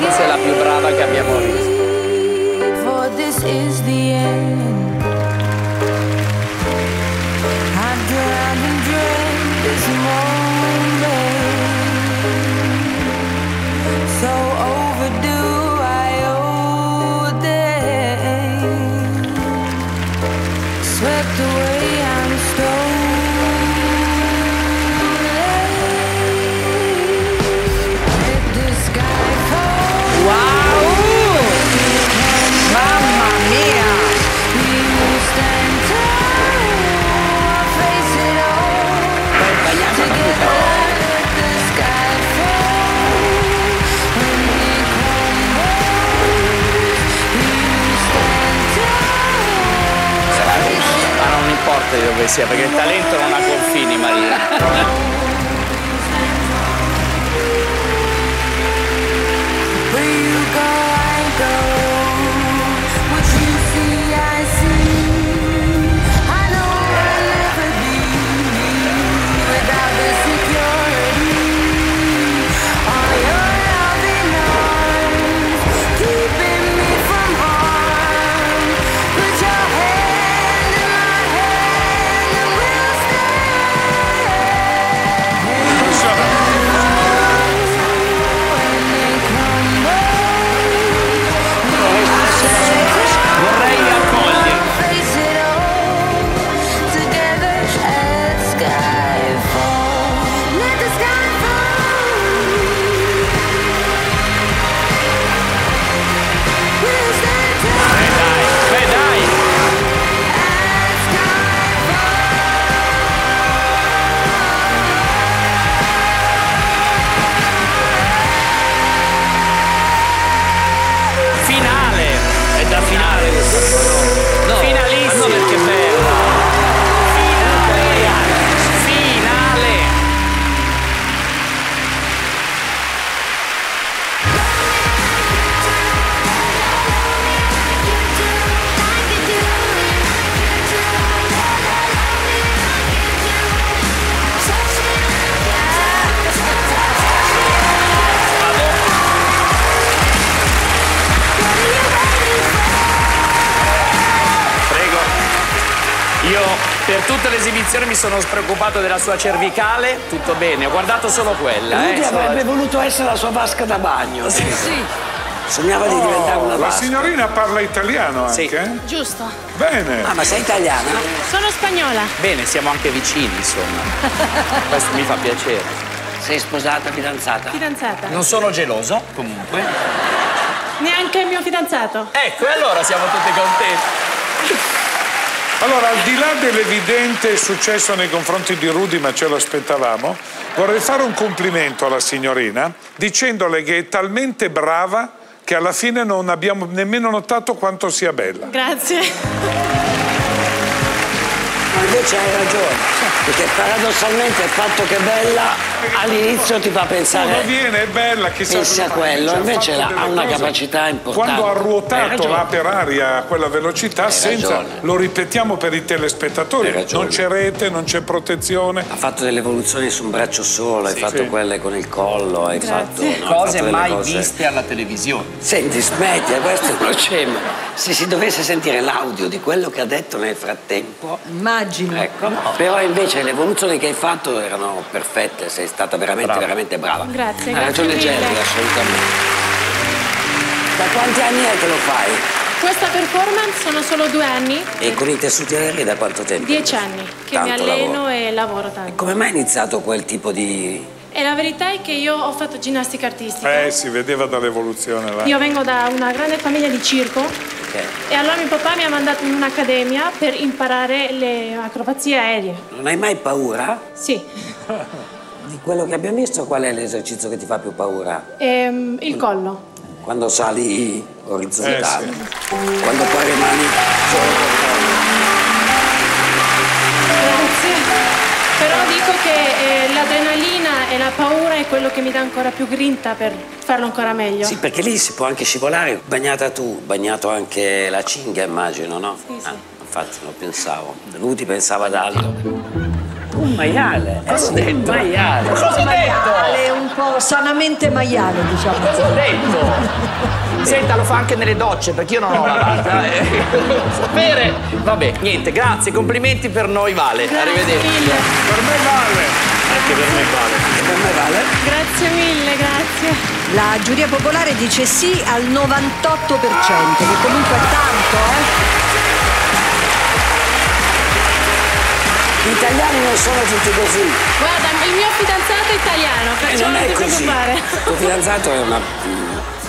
forse è la più brava che abbiamo visto. For this is the end. I drown in dread this moment. So overdue, I owe them. Swept away, I'm stolen. Let the sky fall. Wow! Mamma mia! Ma non importa di dove sia, perché il talento non ha confini, Maria. Per tutta l'esibizione mi sono preoccupato della sua cervicale, tutto bene, ho guardato solo quella. Lui avrebbe voluto essere la sua vasca da bagno. Sì. Sognava di diventare una vasca. La signorina parla italiano anche? Sì. Giusto. Bene. Ah, ma sei italiana? Sono spagnola. Bene, siamo anche vicini, insomma. Questo mi fa piacere. Sei sposata, fidanzata? Fidanzata. Non sono geloso, comunque. Neanche il mio fidanzato. Ecco, e allora siamo tutti contenti. Allora, al di là dell'evidente successo nei confronti di Rudy, ma ce lo aspettavamo, vorrei fare un complimento alla signorina dicendole che è talmente brava che alla fine non abbiamo nemmeno notato quanto sia bella. Grazie. Ma invece hai ragione, perché paradossalmente il fatto che è bella all'inizio ti fa pensare Uno viene, è bella, chissà che sia quello, invece ha una cose. capacità importante. Quando ha ruotato là per aria a quella velocità, senza, ragione. lo ripetiamo per i telespettatori, non c'è rete, non c'è protezione. Ha fatto delle evoluzioni su un braccio solo, hai fatto quelle con il collo, hai fatto... no, hai Cose fatto delle mai cose. viste alla televisione. Senti, smetti, questo è uno scemo. Se si dovesse sentire l'audio di quello che ha detto nel frattempo... Immagino. Ecco, però invece le evoluzioni che hai fatto erano perfette, sei stata veramente brava. Grazie, Hai ragione grazie mille. Jerry, assolutamente. Da quanti anni è che lo fai? Questa performance sono solo 2 anni. E con i tessuti aerei da quanto tempo? 10 anni che Tanto mi alleno lavoro. e lavoro tanto. Come mai hai iniziato quel tipo di... E la verità è che io ho fatto ginnastica artistica. Si vedeva dall'evoluzione là. Io vengo da una grande famiglia di circo. E allora mio papà mi ha mandato in un'accademia per imparare le acrobazie aeree. Non hai mai paura? Sì. Di quello che abbiamo visto, qual è l'esercizio che ti fa più paura? Il collo. Quando sali orizzontale. Sì. Quando poi rimani solo col collo. Grazie. Però dico che l'adrenalina e la paura è quello che mi dà ancora più grinta per farlo ancora meglio. Sì, perché lì si può anche scivolare. Bagnata tu, bagnato anche la cinghia, immagino, no? Sì, sì. Infatti non pensavo. Lui ti pensava ad altro. Un maiale. Cosa ho detto? Maiale. Cosa ho detto? Maiale, un po' sanamente maiale, diciamo. Cosa ho detto? Senta, lo fa anche nelle docce, perché io non ho lavata. Sapere. Vabbè, niente, grazie, complimenti per noi vale. Arrivederci. Per me vale. Anche per me vale. Per me vale. Grazie mille, grazie. La giuria popolare dice sì al 98%, che comunque è tanto, Gli italiani non sono tutti così. Guarda, il mio fidanzato è italiano, perciò Non non è ti così. preoccupare. Il tuo fidanzato è una...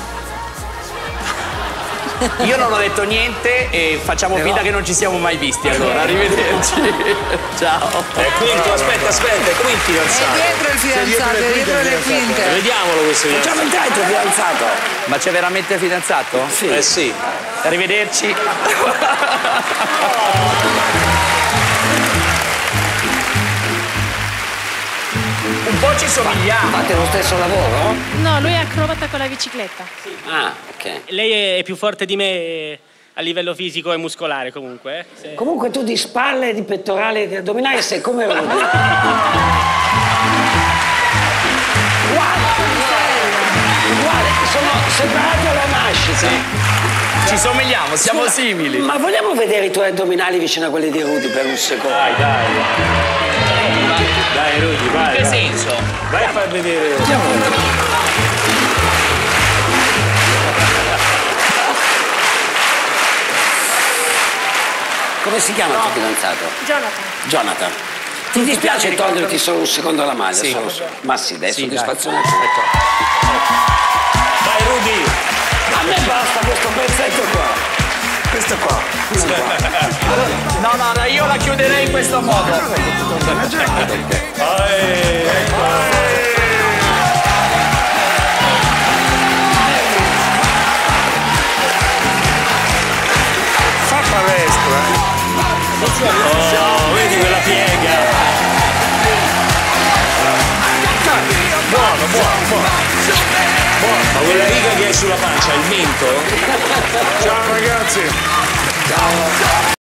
Io non ho detto niente e facciamo finta che non ci siamo mai visti. Allora, arrivederci. Ciao. Quinto, aspetta, è qui il fidanzato. Dietro il fidanzato, dietro le quinte. Vediamolo questo Facciamo entrare il tuo fidanzato. Ma c'è veramente il fidanzato? Sì. Eh sì. Arrivederci. Un po' ci somigliamo. Fate lo stesso lavoro? No, lui è acrobata con la bicicletta. Ah, ok. Lei è più forte di me a livello fisico e muscolare comunque. Se... Comunque tu di spalle, di pettorali, di addominali sei come Rudy. Uguale, sono separati alla nascita. Ci somigliamo, siamo simili. Ma vogliamo vedere i tuoi addominali vicino a quelli di Rudy per un secondo? Dai, Rudy, vai. In che senso? Vai a far vedere. Come si chiama il tuo fidanzato? Jonathan. Jonathan. Ti dispiace toglierti solo un secondo la maglia? Sì. Ma sì, dai, Sì, soddisfazione. Vai, Rudy. A me basta questo pezzetto qua. Questo qua. No, io la chiuderei in questo modo. Fa palestra. Oh, vedi quella piega. Buono. Ma quella riga che hai sulla pancia, il mento? Ciao ragazzi.